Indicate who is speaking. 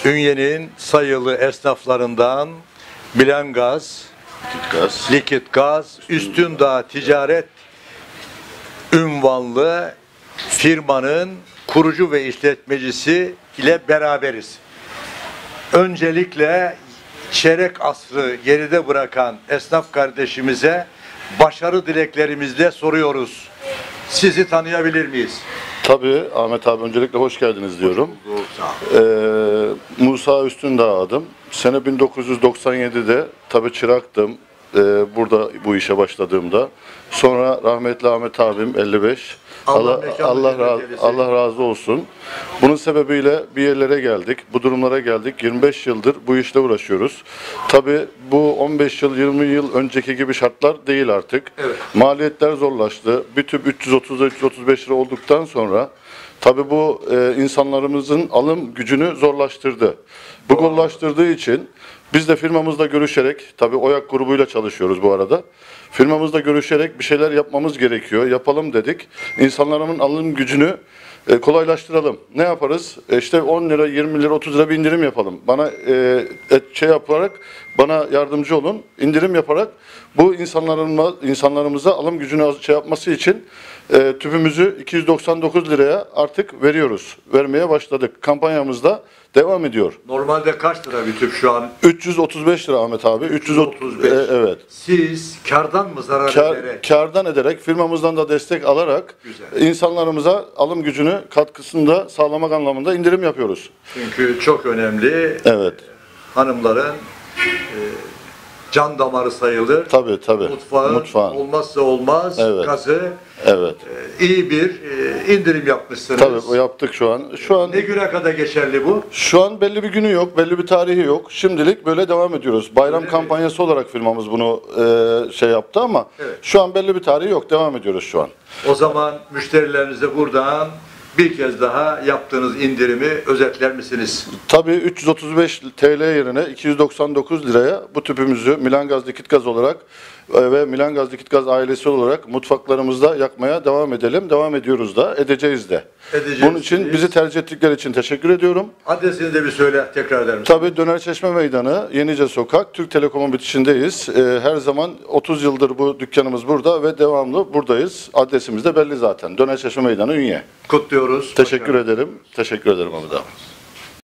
Speaker 1: Ünye'nin sayılı esnaflarından Milangaz, Likit Gaz, Üstündağ Ticaret ünvanlı firmanın kurucu ve işletmecisi ile beraberiz. Öncelikle çeyrek asrı geride bırakan esnaf kardeşimize başarı dileklerimizle soruyoruz. Sizi tanıyabilir miyiz?
Speaker 2: Tabii Ahmet abi, öncelikle hoş geldiniz diyorum. Musa Üstündağ adım. Sene 1997'de tabii çıraktım burada bu işe başladığımda. Sonra rahmetli Ahmet abim 55. Allah razı olsun. Bunun sebebiyle bir yerlere geldik. Bu durumlara geldik. 25 yıldır bu işle uğraşıyoruz. Tabii bu 15 yıl 20 yıl önceki gibi şartlar değil artık. Evet. Maliyetler zorlaştı. Bir tüp 330-335 lira olduktan sonra tabii bu insanlarımızın alım gücünü zorlaştırdı. Bu zorlaştırdığı için biz de firmamızla görüşerek, tabii OYAK grubuyla çalışıyoruz bu arada. Firmamızla görüşerek bir şeyler yapmamız gerekiyor. Yapalım dedik. İnsanların alım gücünü kolaylaştıralım. Ne yaparız? İşte 10 lira, 20 lira, 30 lira bir indirim yapalım. Bana yaparak bana yardımcı olun. İndirim yaparak bu insanlarımıza alım gücünü yapması için tüpümüzü 299 liraya artık veriyoruz. Vermeye başladık. Kampanyamızda devam ediyor.
Speaker 1: Normalde kaç lira bir tüp şu an?
Speaker 2: 335 lira Ahmet abi. 335. Evet.
Speaker 1: Siz kardan mı zarar ederek?
Speaker 2: Kardan ederek, firmamızdan da destek alarak insanlarımıza alım gücünü katkısını da sağlamak anlamında indirim yapıyoruz.
Speaker 1: Çünkü çok önemli.
Speaker 2: Evet.
Speaker 1: Hanımların can damarı sayılır.
Speaker 2: Tabii.
Speaker 1: Mutfağın olmazsa olmaz.
Speaker 2: Evet.
Speaker 1: Gazı.
Speaker 2: Evet.
Speaker 1: İyi bir indirim yapmışsınız.
Speaker 2: Tabii yaptık şu an.
Speaker 1: Ne güne kadar geçerli bu?
Speaker 2: Şu an belli bir günü yok, belli bir tarihi yok. Şimdilik böyle devam ediyoruz. Bayram kampanyası olarak firmamız bunu yaptı ama şu an belli bir tarihi yok. Devam ediyoruz şu an.
Speaker 1: O zaman müşterilerinize buradan bir kez daha yaptığınız indirimi özetler misiniz?
Speaker 2: Tabii 335 TL yerine 299 liraya bu tüpümüzü Milangaz Likit Gaz olarak ve Milangaz Likit Gaz ailesi olarak mutfaklarımızda yakmaya devam edelim. Devam ediyoruz da, edeceğiz de. Bunun için bizi tercih ettikleri için teşekkür ediyorum.
Speaker 1: Adresini de bir söyle, tekrar eder misin?
Speaker 2: Tabii Dönerçeşme Meydanı, Yenice Sokak, Türk Telekom'un bitişindeyiz. Her zaman 30 yıldır bu dükkanımız burada ve devamlı buradayız. Adresimiz de belli zaten. Dönerçeşme Meydanı, Ünye.
Speaker 1: Kutluyoruz.
Speaker 2: Teşekkür ederim. Teşekkür ederim Ahmet abi.